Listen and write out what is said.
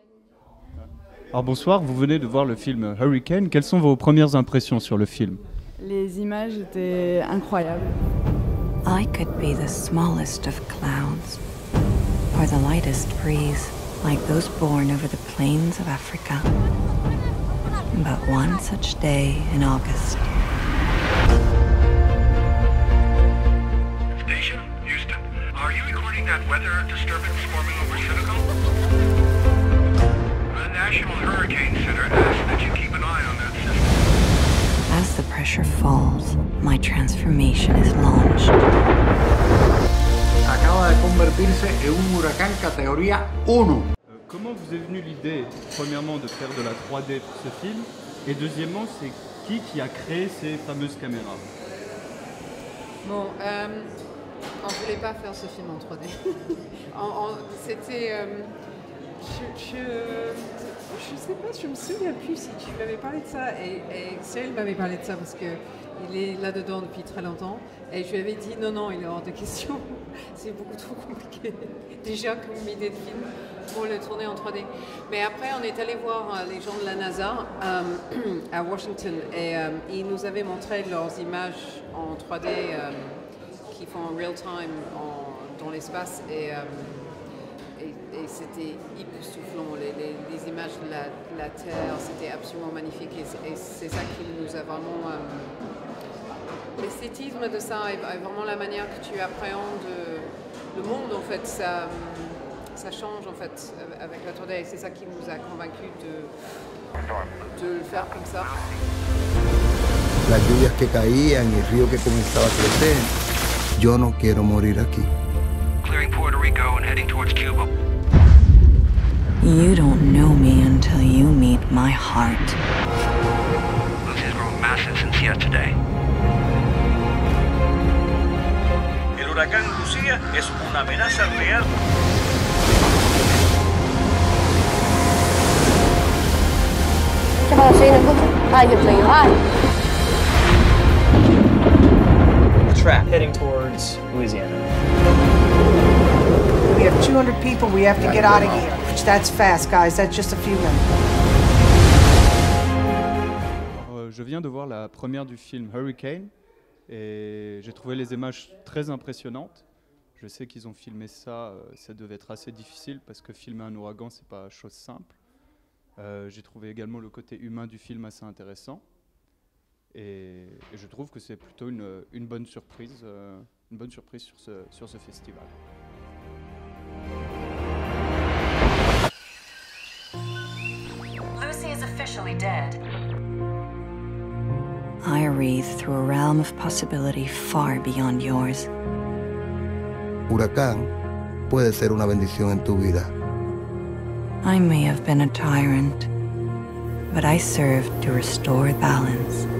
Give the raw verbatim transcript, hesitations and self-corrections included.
Alors bonsoir, vous venez de voir le film Hurricane. Quelles sont vos premières impressions sur le film? Les images étaient incroyables. I could be the smallest of clouds, or the lightest breeze, like those born over the plains of Africa. But one such day in August. Station, Houston. Are you recording that weather disturbance forming over Senegal? The National Hurricane Center asks that you keep an eye on that system. As the pressure falls, my transformation is launched. Acaba de convertirse en un huracán categoría uno. Euh, comment vous est venue l'idée, premièrement, de faire de la trois D pour ce film? Et deuxièmement, c'est qui qui a créé ces fameuses caméras? Bon, euh, on ne voulait pas faire ce film en trois D. on, on, C'était... Euh, je, je, je sais pas, je me souviens plus si tu m'avais parlé de ça. Et, et Cyril m'avait parlé de ça parce qu'il est là-dedans depuis très longtemps. Et je lui avais dit non, non, il est hors de question. C'est beaucoup trop compliqué. Déjà comme idée de film pour le tourner en trois D. Mais après, on est allé voir euh, les gens de la NASA euh, à Washington et euh, ils nous avaient montré leurs images en trois D euh, qui font en real time en, dans l'espace et, euh, et, et c'était époustouflant. Les, les, les images de la, de la Terre, c'était absolument magnifique et c'est, et c'est ça qui nous a vraiment... Euh, l'esthétisme de ça et vraiment la manière que tu appréhendes le monde, en fait, ça... ça change en fait avec la trois D et c'est ça qui nous a convaincus de, de le faire comme ça. Las lluvias que caían y el río que comenzaba a crecer. Yo no quiero morir aquí. Clearing Puerto Rico and heading towards Cuba. You don't know me until you meet my heart. Lucy's grown massive since yesterday. El huracán Lucía es una amenaza real. Trap heading towards Louisiana. We have two hundred people. We have to get out of here. Which that's fast, guys. That's just a few minutes. Euh, je viens de voir la première du film Hurricane et j'ai trouvé les images très impressionnantes. Je sais qu'ils ont filmé ça, euh, ça devait être assez difficile parce que filmer un ouragan, c'est pas chose simple. Euh, j'ai trouvé également le côté humain du film assez intéressant. Et, et je trouve que c'est plutôt une, une bonne surprise, euh, une bonne surprise sur ce, sur ce festival. Lucy is officially dead. I wreathe through a realm of possibility far beyond yours. Huracán puede ser una bendición en tu vida. I may have been a tyrant, but I served to restore balance.